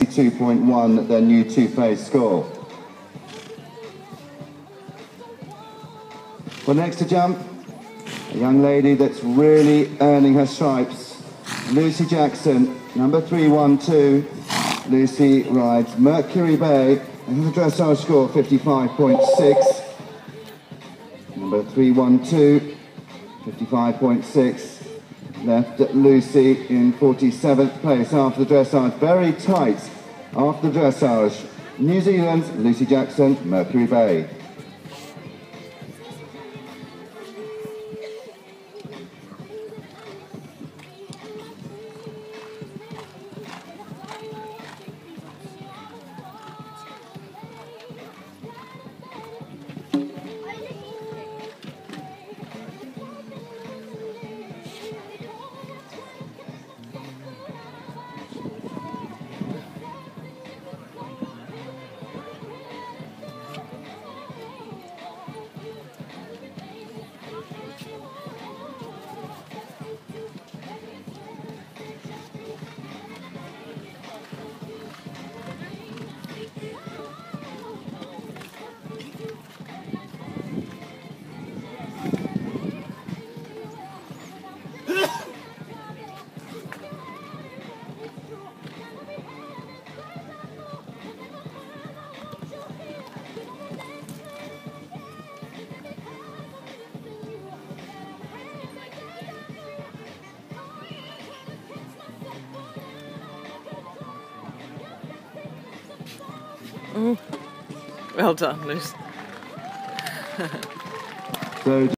72.1, their new two-phase score. Well, next to jump, a young lady that's really earning her stripes, Lucy Jackson, number 312. Lucy rides Mercury Bay and has a dressage score of 55.6. Number 312, 55.6. Left Lucy in 47th place after the dressage. Very tight after the dressage. New Zealand's Lucy Jackson, Mercury Bay. Well done, Luce. So